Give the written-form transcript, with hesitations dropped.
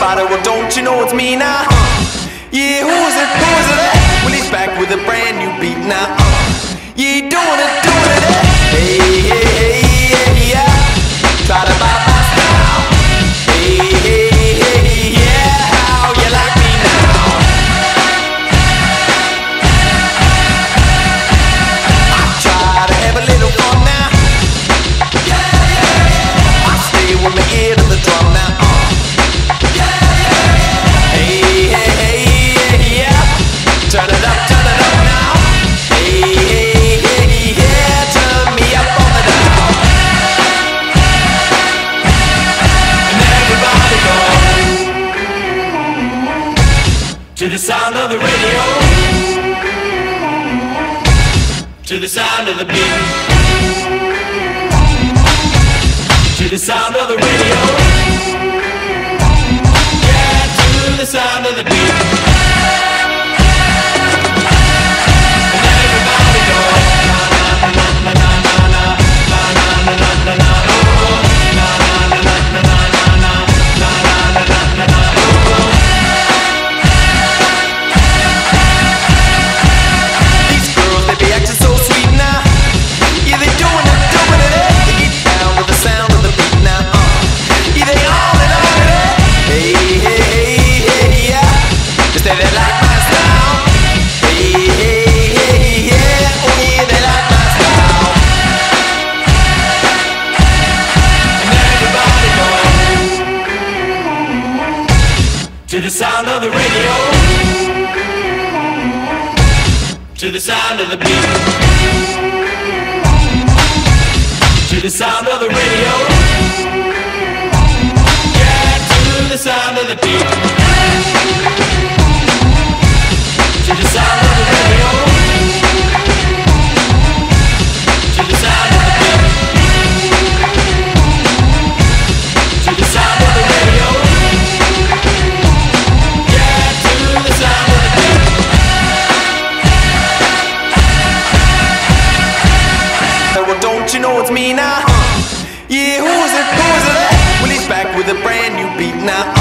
Rider, well don't you know it's me now? Yeah, who's it, well he's back with a brand new beat now. Yeah, doing it, hey, hey, hey, hey, yeah. Try to buy my style. Hey, hey, hey, yeah, how you like me now? I try to have a little fun now. Yeah, yeah, yeah. I stay with my ear to the drum now. Yeah, yeah, yeah. Hey, hey, hey, hey, yeah. Turn it up now. Hey, hey, hey, yeah. Turn me up on the dial. And everybody go to the sound of the radio, to the sound of the beat, to the sound of the radio, yeah, to the sound of the beat. And everybody go na na na na na na na na na na na oh na na na na na na na na na na na oh. These girls, they be acting so sweet now. Yeah, they doing it, they get down to the sound of the beat now. Yeah, they on it, hey, hey, hey, hey, yeah. Just say they like my style. Hey, hey, hey, yeah. Oh yeah, they like my style. And everybody go to the sound of the radio, to the sound of the beat, to the sound of the radio, yeah, to the sound of the beat, to the sound of the radio, to the sound of the beat, to the sound of the radio, yeah, to the sound of the beat. Well, don't you know it's me now? Yeah, who's it, well he's back with a brand new beat now.